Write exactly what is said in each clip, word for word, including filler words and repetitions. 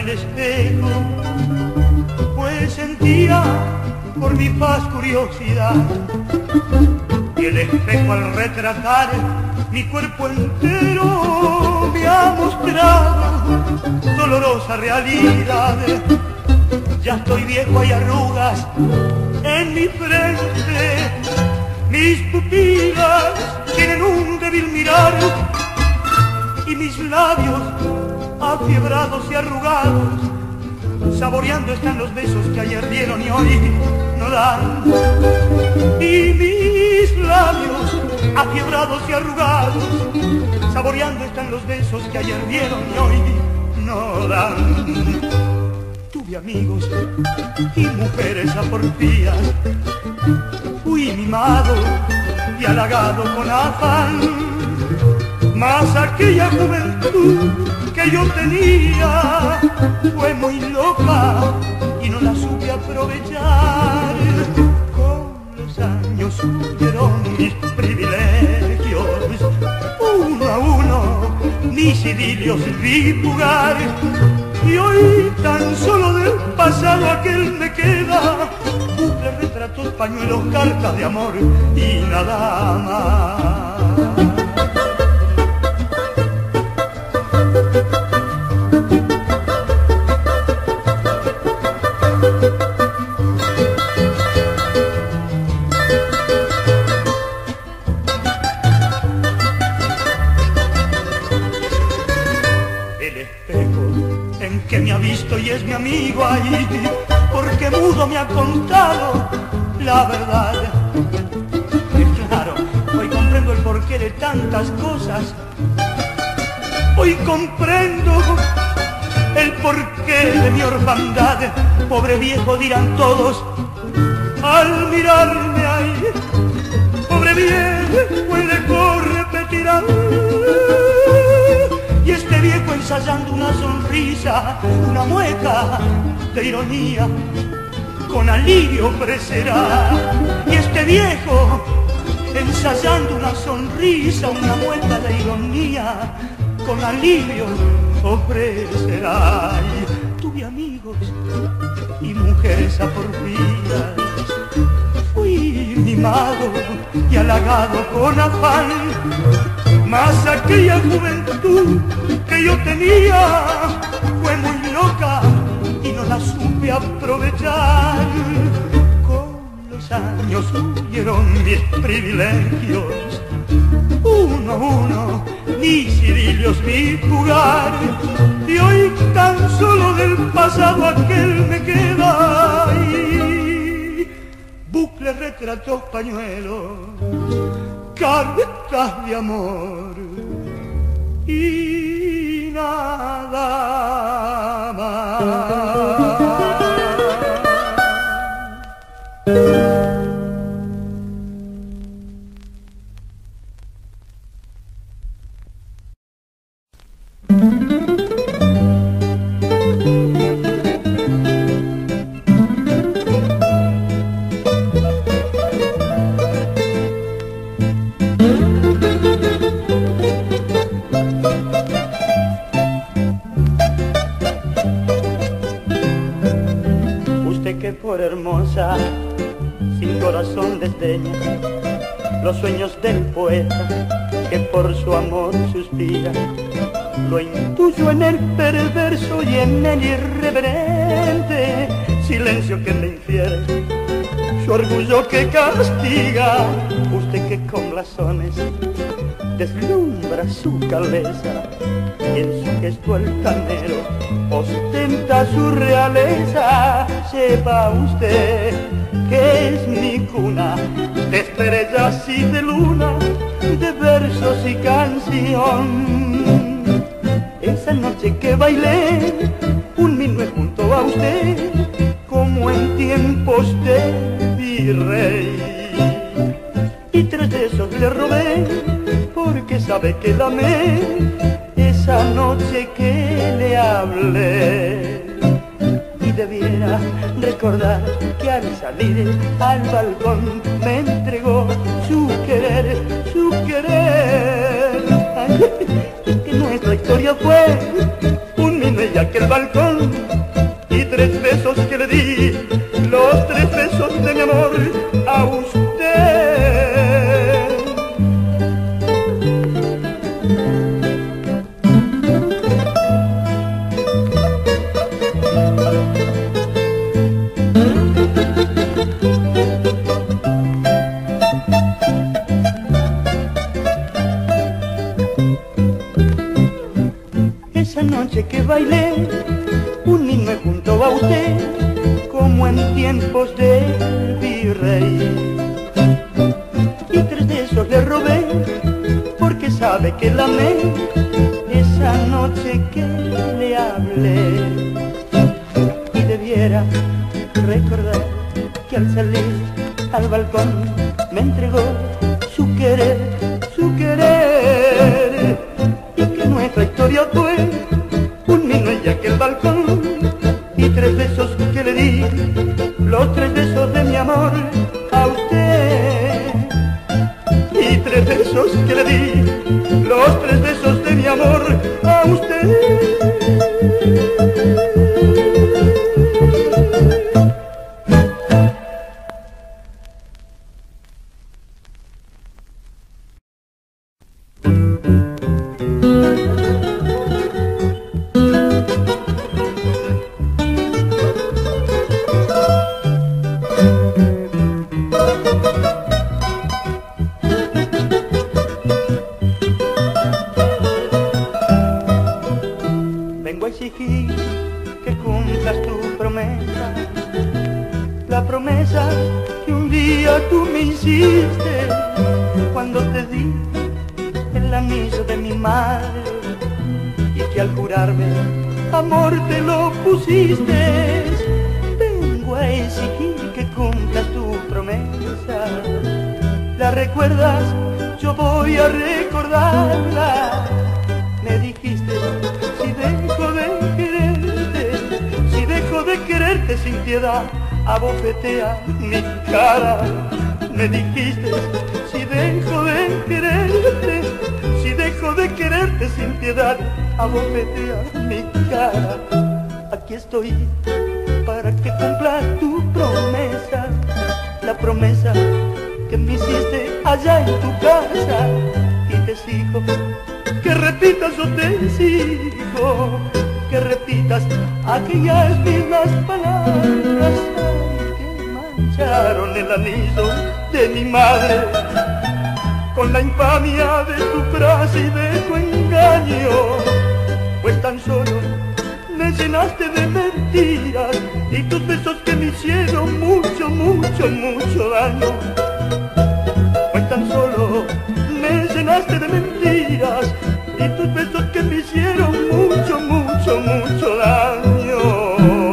el espejo, pues sentía por mi paz curiosidad, y el espejo al retratar mi cuerpo entero me ha mostrado dolorosa realidad. Ya estoy viejo, hay arrugas en mi frente, mis pupilas tienen un débil mirar y mis labios afiebrados y arrugados saboreando están los besos que ayer dieron y hoy no dan. Y mis labios afiebrados y arrugados saboreando están los besos que ayer dieron y hoy no dan. Tuve amigos y mujeres aporfías, fui mimado y halagado con afán, mas aquella juventud que yo tenía fue muy loca y no la supe aprovechar. Con los años huyeron mis privilegios, uno a uno mis idilios vi jugar, y hoy tan solo del pasado aquel me queda bucles, retratos, pañuelos, cartas de amor y nada más. Que me ha visto y es mi amigo ahí, porque mudo me ha contado la verdad. Y claro, hoy comprendo el porqué de tantas cosas, hoy comprendo el porqué de mi orfandad. Pobre viejo dirán todos al mirarme ahí, pobre viejo el eco repetirán. Y este viejo ensayando una sonrisa, una mueca de ironía, con alivio ofrecerá. Y este viejo ensayando una sonrisa, una mueca de ironía, con alivio ofrecerá. Y tuve amigos y mujeres aporfías, fui mimado y halagado con afán, mas aquella juventud que yo tenía fue muy loca y no la supe aprovechar. Con los años huyeron mis privilegios, uno a uno mis idilios vi jugar, y hoy tan solo del pasado aquel me queda. Y bucles, retratos, pañuelos, cartas de amor y nada más. Por hermosa, sin corazón desdeña los sueños del poeta que por su amor suspira. Lo intuyo en el perverso y en el irreverente silencio que me infiere, su orgullo que castiga. Usted que con blasones deslumbra su cabeza y en su gesto altanero ostenta su realeza. Sepa usted que es mi cuna de estrellas y de luna, de versos y canción. Esa noche que bailé un minué junto a usted, como en tiempos de virrey, y tres besos le robé porque sabe que la amé esa noche que le hablé. Y debiera recordar que al salir al balcón me entregó su querer, su querer. Ay, que nuestra historia fue un minué y aquel balcón a usted. Esa noche que bailé, unirme junto a usted, como en tiempos del virrey. Y tres de esos le robé, porque sabe que la amé, esa noche que le hablé. Y debiera recordar que al salir al balcón me entregó su querer, su querer. Y que nuestra historia fue un niño en aquel balcón, y tres besos que le di, los tres besos de mi amor a usted. Y tres besos que le di, los tres besos de mi amor a usted. Vengo a exigir que cumplas tu promesa, la promesa que un día tú me hiciste cuando te di el anillo de mi madre, y que al jurarme amor te lo pusiste. Vengo a exigir que cumplas tu promesa, ¿la recuerdas? Yo voy a recordarla. Me dijiste, si dejo de quererte, si dejo de quererte sin piedad, abofetea mi cara. Me dijiste, si dejo de quererte, si dejo de quererte sin piedad, abofetea mi cara. Aquí estoy para que cumplas tu promesa, la promesa que me hiciste allá en tu casa. Y te exijo que repitas, yo te exijo que repitas aquellas mismas palabras que mancharon el anillo de mi madre con la infamia de tu frase y de tu engaño. Pues tan solo me llenaste de mentiras y tus besos que me hicieron mucho, mucho, mucho daño. Pues tan solo me llenaste de mentiras y tus besos que me hicieron mucho, mucho, mucho daño.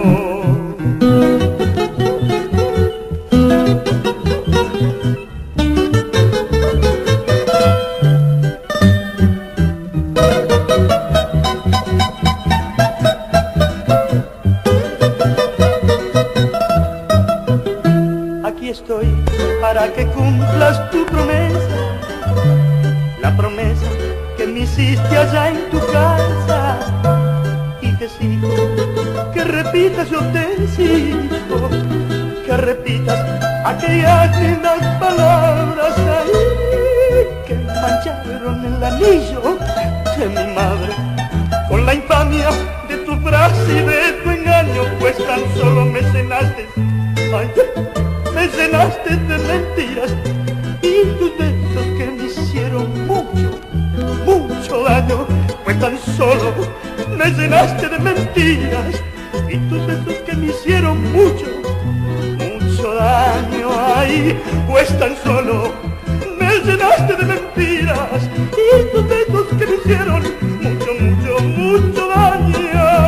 Aquí estoy para que cumplas tu promesa, la promesa que me hiciste allá en tu casa. Y te exijo que repitas, yo te exijo que repitas aquellas lindas palabras ahí que mancharon el anillo de mi madre con la infamia de tu frase y de tu engaño. Pues tan solo me llenaste, ay, me llenaste de mentiras y tus besos que me hicieron mucho, mucho daño. Pues tan solo me llenaste de mentiras y tus besos que me hicieron mucho, mucho daño. Ay, pues tan solo me llenaste de mentiras y tus besos que me hicieron mucho, mucho, mucho daño.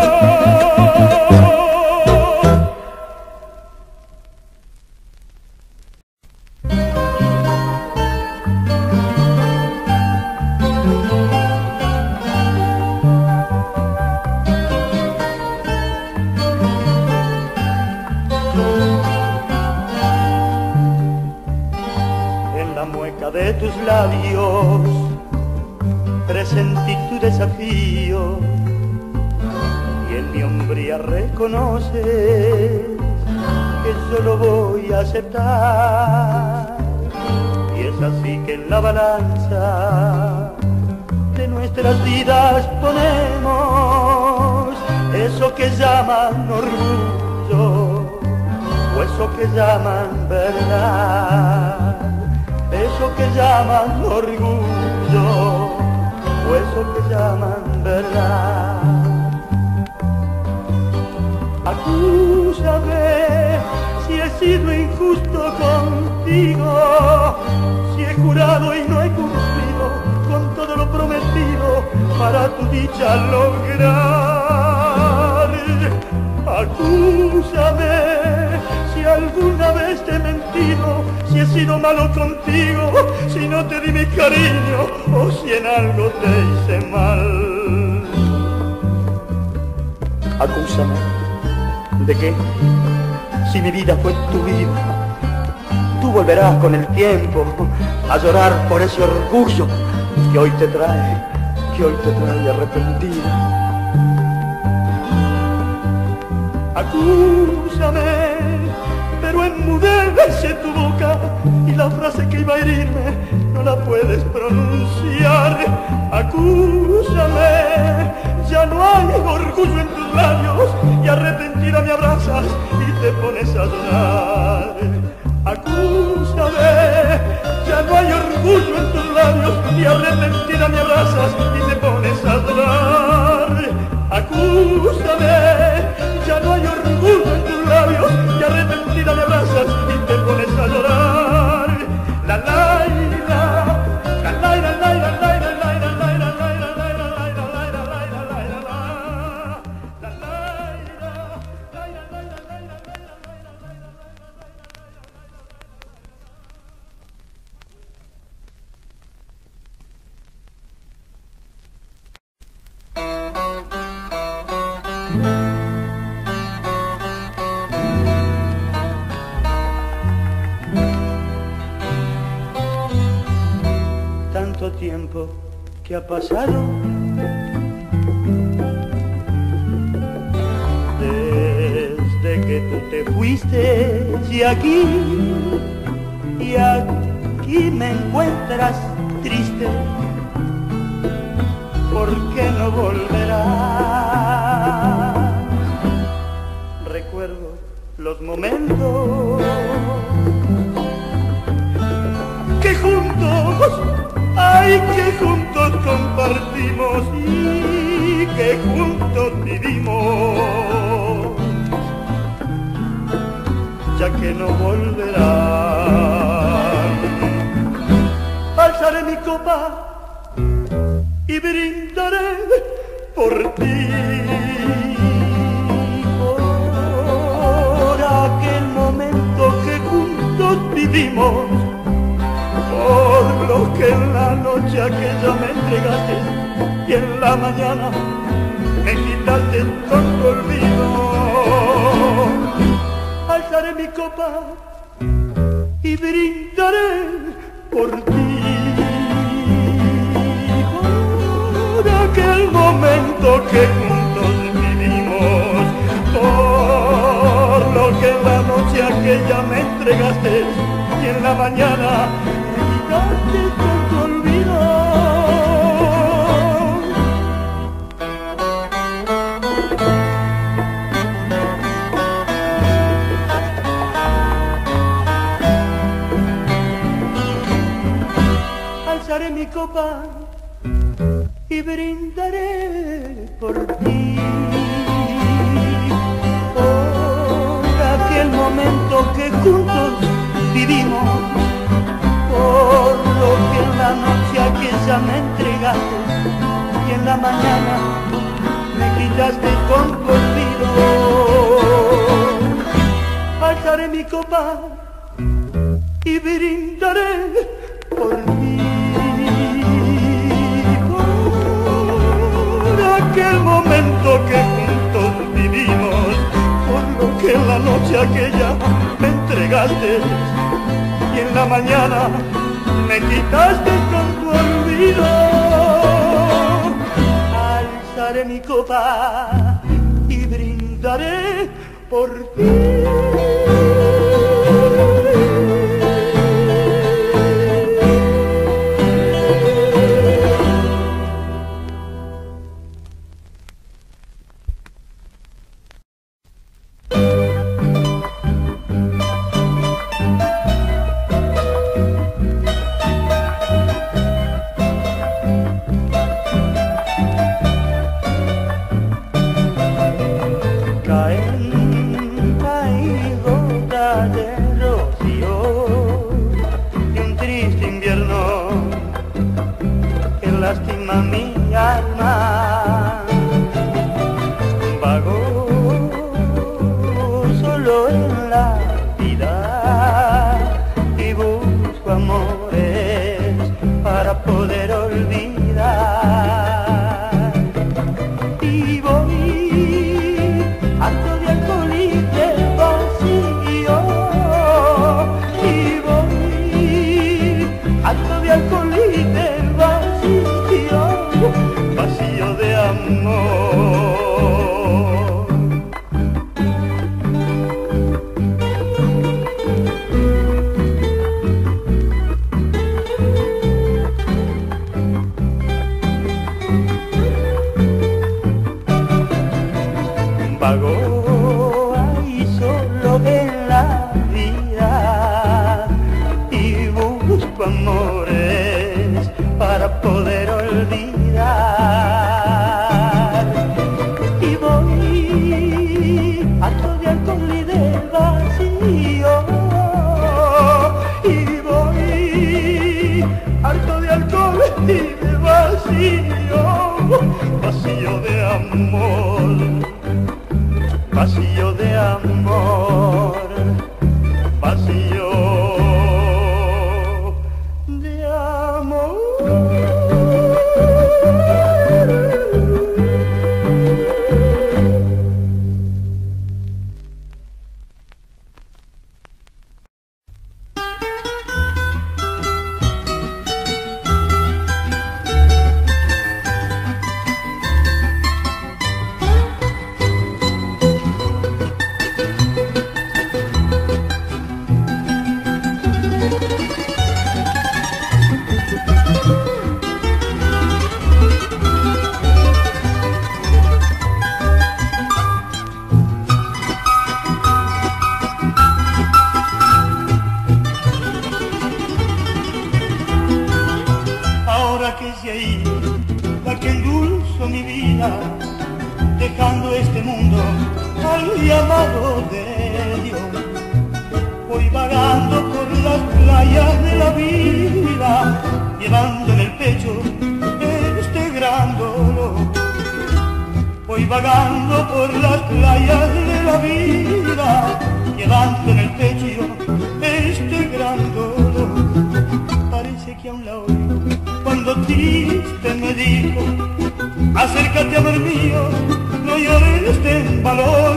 De tus labios presentí tu desafío y en mi hombría reconoces que yo lo voy a aceptar. así que en la balanza de nuestras vidas ponemos eso que llaman orgullo o eso que llaman verdad, eso que llaman orgullo o eso que llaman verdad. Acúsame si he sido injusto contigo, si he jurado y no he cumplido con todo lo prometido para tu dicha lograr. Acúsame si alguna vez te he mentido, si he sido malo contigo, si no te di mi cariño o si en algo te hice mal. Acúsame de que si mi vida fue tu vida, tú volverás con el tiempo a llorar por ese orgullo que hoy te trae, que hoy te trae arrepentida. Acúsame, pero enmudece tu boca y la frase que iba a herirme no la puedes pronunciar. Acúsame, ya no hay orgullo en tus labios y arrepentida me abrazas y te pones a llorar. Acúsame, ya no hay orgullo en tus labios y arrepentida me abrazas y te pones a llorar. Acúsame, ya no hay orgullo en tus labios y arrepentida me abrazas y te pones a llorar. La la la, la la la la la la. Tanto tiempo que ha pasado desde que tú te fuiste y aquí, y aquí me encuentras triste, ¿por qué no volverás? Recuerdo los momentos que juntos, ay, que juntos compartimos y que juntos vivimos, ya que no volverán. Alzaré mi copa y brindaré por ti, por aquel momento que juntos vivimos, por lo que en la noche aquella me entregaste y en la mañana me quitaste con tu olvido. Alzaré mi copa y brindaré por ti, por aquel momento que juntos vivimos, por lo que en la noche aquella me entregaste y en la mañana con tu olvido. Alzaré mi copa y brindaré por ti, por aquel momento que juntos vivimos, por lo que en la noche aquella me entregaste y en la mañana me quitaste con tu olvido. Alzaré mi copa y brindaré por ti, por aquel momento que juntos vivimos, por lo que en la noche aquella me entregaste y en la mañana me quitaste con tu olvido. Alzaré mi copa y brindaré por ti. quema mi alma. Vago solo en la vida y busco amores para poder olvidar. Y voy harto de alcohol y de vacío, y voy harto de alcohol y de vacío, vacío de amor. Vago ahí solo en la vida y busco amores para poder olvidar. Y voy harto de alcohol y de vacío, y voy harto de alcohol y de vacío, vacío de amor. Vacío de amor, vacío de amor. Que se ha ido la que endulzó mi vida, dejando este mundo al llamado de Dios. Voy vagando por las playas de la vida, llevando en el pecho este gran dolor. Voy vagando por las playas de la vida, llevando en el pecho este gran dolor. Parece que aún la oigo cuando triste me dijo: acércate, amor mío, no llores, ten valor,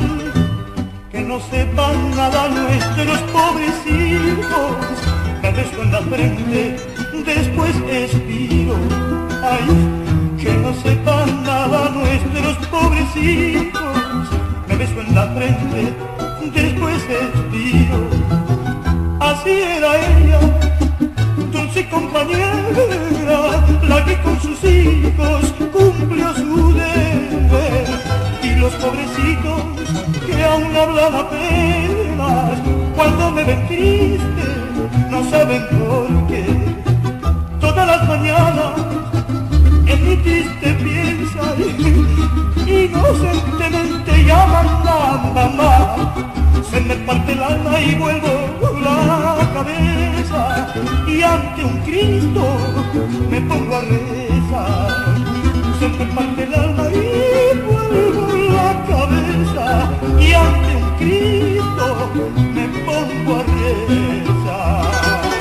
que no sepan nada nuestros pobres hijos. Me beso en la frente, después expiro. Ay, que no sepan nada nuestros pobres hijos. Me beso en la frente, después expiro. Así era ella, dulce compañera, la que con sus hijos cumplió su deber. Y los pobrecitos que aún hablan apenas, cuando me ven triste, no saben por qué. Todas las mañanas en mi triste piensan, inocentemente llaman a mamá. Se me parte el alma y vuelvo la cabeza, y ante un Cristo me pongo a rezar. Se me parte el alma y vuelvo la cabeza, y ante un Cristo me pongo a rezar.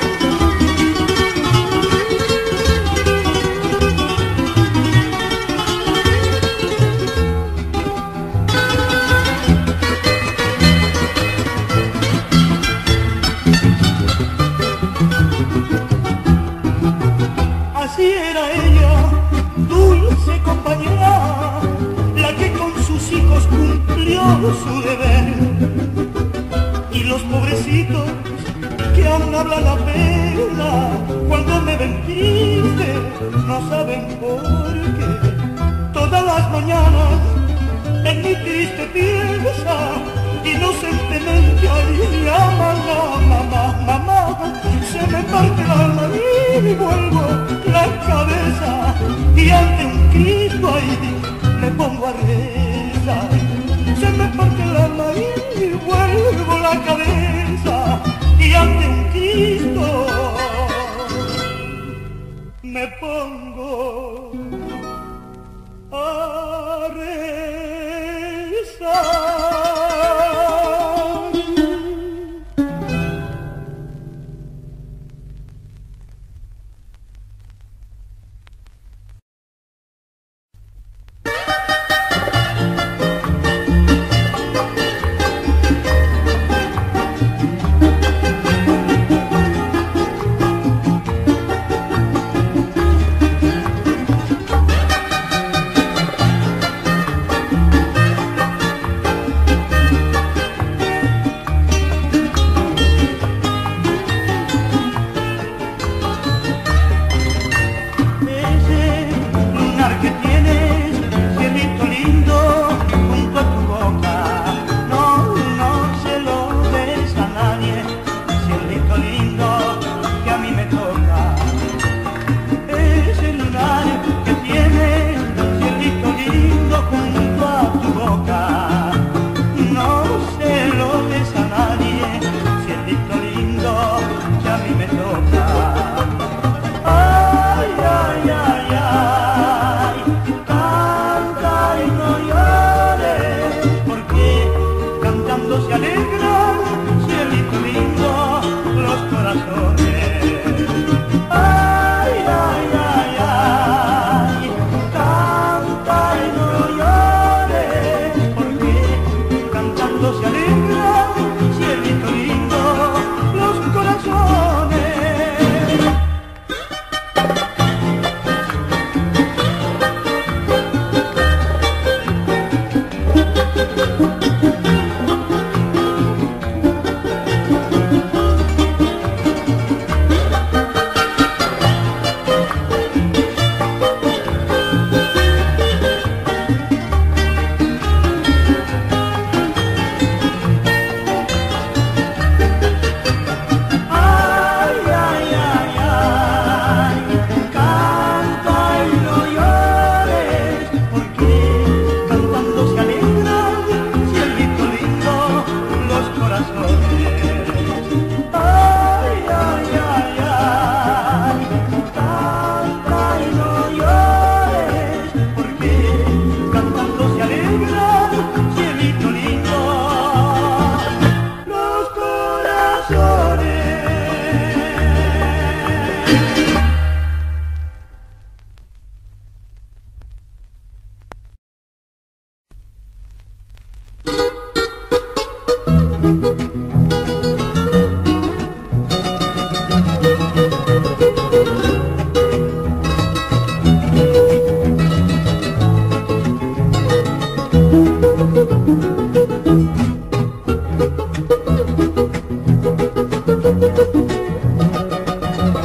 Así era ella, dulce compañera, la que con sus hijos cumplió su deber. Y los pobrecitos que aún hablan la pena, cuando me ven triste, no saben por qué. Todas las mañanas en mi triste pieza, inocentemente ahí llaman a mamá, mamá. Se me parte el alma y vuelvo la cabeza, y ante un Cristo ahí me pongo a rezar. Se me parte el alma y vuelvo la cabeza, y ante un Cristo me pongo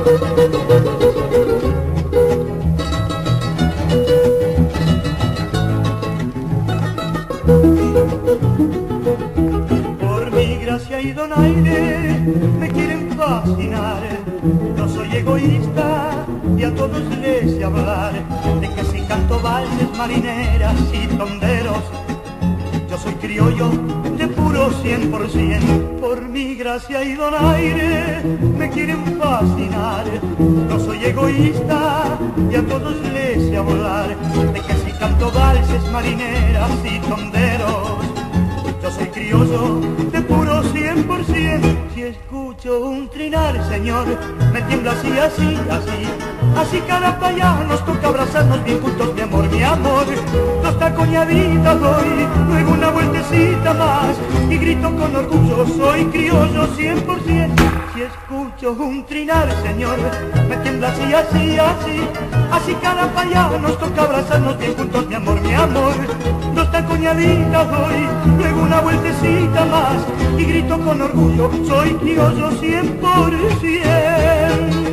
Por mi gracia y donaire me quieren fascinar. No soy egoísta y a todos les sé hablar de que si canto valses, marineras y tonderos, yo soy criollo de puro cien por cien. Por mi gracia y donaire me quieren fascinar. No soy egoísta y a todos les sé hablar de que si canto valses, marineras y tonderos, yo soy criollo de puro cien por cien. Si escucho un trinar, señor, me tiembla así, así, así. Así carapa ya nos toca abrazarnos bien juntos, mi amor, mi amor. Dos tacoñaditas doy, luego una vueltecita más y grito con orgullo, soy criollo cien por cien. Si escucho un trinar, señor, me tiembla así, así, así. Así carapa ya nos toca abrazarnos bien juntos, mi amor, mi amor. Dos tacoñaditas doy, luego una vueltecita más y grito con orgullo, soy criollo cien por cien.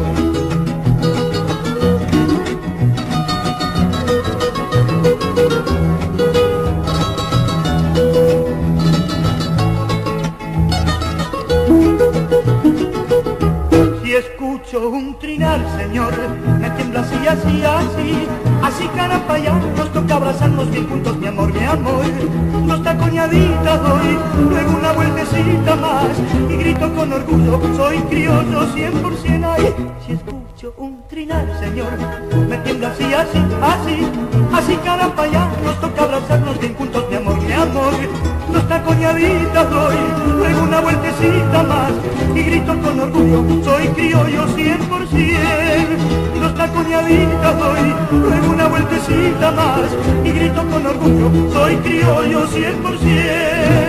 Si escucho un trinar, señor, me tiembla así, así, así. Así caramba ya nos toca abrazarnos bien juntos, mi amor, mi amor. Dos tacoñaditas doy, luego una vueltecita más y grito con orgullo, soy criollo cien por cien. Ay, si escucho un trinar, señor, me tiembla así, así, así. Así caramba ya nos toca abrazarnos bien juntos, mi amor, mi amor. Dos tacoñaditas doy, luego una vueltecita más y grito con orgullo, soy criollo cien por cien. Dos tacoñaditas doy, luego una vueltecita más y grito con orgullo, soy criollo cien por cien.